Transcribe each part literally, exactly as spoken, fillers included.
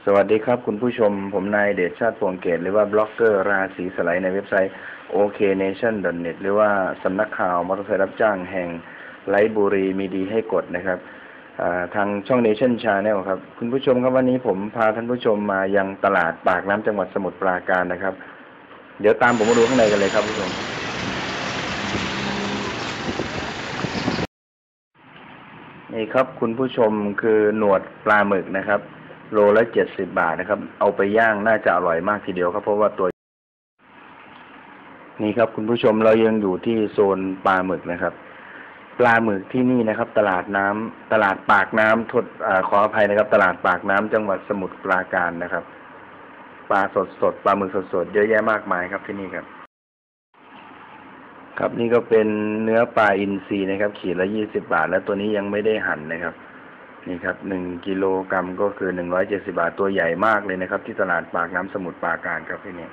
สวัสดีครับคุณผู้ชมผมนายเดชชาติพวงเกตหรือว่าบล็อกเกอร์ราศีสไลด์ในเว็บไซต์ โอ เค เนชั่น ดอท เน็ต หรือว่าสำนักข่าวมอเตอร์ไซค์รับจ้างแห่งไลฟ์บุรีมีดีให้กดนะครับทางช่อง Nation Channel ครับคุณผู้ชมครับวันนี้ผมพาท่านผู้ชมมายังตลาดปากน้ำจังหวัดสมุทรปราการนะครับเดี๋ยวตามผมมาดูข้างในกันเลยครับผู้ชมนี่ครับคุณผู้ชมคือหนวดปลาหมึกนะครับโลละเจ็ดสิบบาทนะครับเอาไปย่างน่าจะอร่อยมากทีเดียวครับเพราะว่าตัวนี่ครับคุณผู้ชมเรายังอยู่ที่โซนปลาหมึกนะครับปลาหมึกที่นี่นะครับตลาดน้ำตลาดปากน้ำทดอขออภัยนะครับตลาดปากน้ำจังหวัดสมุทรปราการนะครับปลาสดสดปลาหมึกสดสดเยอะแยะมากมายครับที่นี่ครับครับนี่ก็เป็นเนื้อปลาอินทรีนะครับขีดละยี่สิบบาทแล้วตัวนี้ยังไม่ได้หั่นนะครับนี่ครับหนึ่งกิโลกรัมก็คือหนึ่งร้อยเจ็ดสิบาทตัวใหญ่มากเลยนะครับที่ตลาดปากน้ำสมุทรปราการครับที่นี่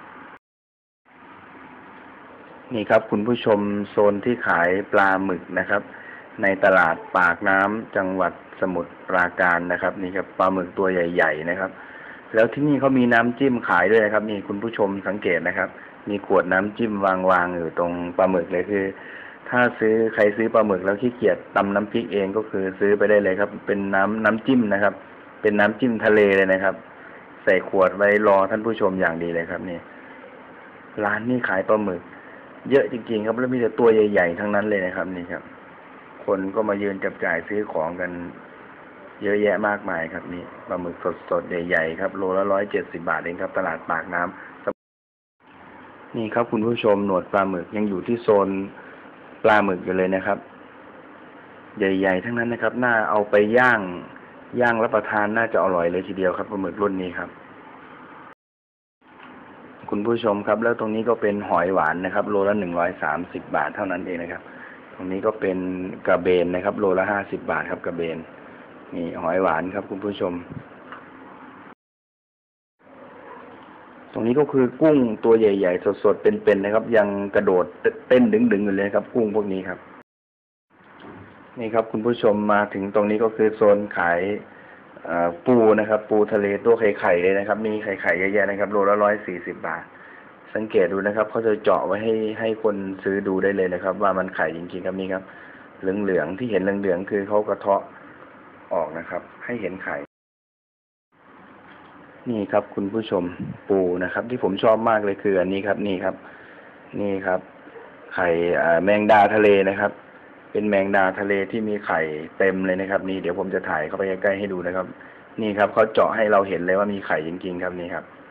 นี่ครับคุณผู้ชมโซนที่ขายปลาหมึกนะครับในตลาดปากน้ำจังหวัดสมุทรปราการนะครับนี่ครับปลาหมึกตัวใหญ่ๆนะครับแล้วที่นี่เขามีน้ำจิ้มขายด้วยนะครับนี่คุณผู้ชมสังเกตนะครับมีขวดน้ำจิ้มวางๆอยู่ตรงปลาหมึกเลยคือถ้าซื้อใครซื้อปลาหมึกแล้วขี้เกียจตำน้ำพริกเองก็คือซื้อไปได้เลยครับเป็นน้ำน้ำจิ้มนะครับเป็นน้ำจิ้มทะเลเลยนะครับใส่ขวดไว้รอท่านผู้ชมอย่างดีเลยครับนี่ร้านนี้ขายปลาหมึกเยอะจริงๆครับแล้วมีแต่ตัวใหญ่ๆทั้งนั้นเลยนะครับนี่ครับคนก็มายืนจับจ่ายซื้อของกันเยอะแยะมากมายครับนี่ปลาหมึกสดๆใหญ่ๆครับโลละร้อยเจ็ดสิบบาทเองครับตลาดปากน้ำนี่ครับคุณผู้ชมหนวดปลาหมึกยังอยู่ที่โซนปลาหมึกอยู่เลยนะครับใหญ่ๆทั้งนั้นนะครับน่าเอาไปย่างย่างรับประทานน่าจะอร่อยเลยทีเดียวครับปลาหมึกรุ่นนี้ครับคุณผู้ชมครับแล้วตรงนี้ก็เป็นหอยหวานนะครับโลละหนึ่งร้อยสามสิบบาทเท่านั้นเองนะครับตรงนี้ก็เป็นกระเบนนะครับโลละห้าสิบบาทครับกระเบนนี่หอยหวานครับคุณผู้ชมตรงนี้ก็คือกุ้งตัวใหญ่ๆสดๆเป็นๆนะครับยังกระโดดเต้นดึงๆอยู่เลยครับกุ้งพวกนี้ครับนี่ครับคุณผู้ชมมาถึงตรงนี้ก็คือโซนขายปูนะครับปูทะเลตัวไข่ๆเลยนะครับมีไข่ๆเยอะๆนะครับโลละร้อยสี่สิบบาทสังเกตดูนะครับเขาจะเจาะไว้ให้ให้คนซื้อดูได้เลยนะครับว่ามันไข่จริงๆครับนี่ครับเหลืองๆที่เห็นเหลืองๆคือเขากระเทาะออกนะครับให้เห็นไข่นี่ครับคุณผู้ชมปูนะครับที่ผมชอบมากเลยคืออันนี้ครับนี่ครับนี่ครับไข่แมงดาทะเลนะครับเป็นแมงดาทะเลที่มีไข่เต็มเลยนะครับนี่เดี๋ยวผมจะถ่ายเข้าไปใกล้ๆให้ดูนะครับนี่ครับเขาเจาะให้เราเห็นเลยว่ามีไข่จริงๆครับนี่ครับ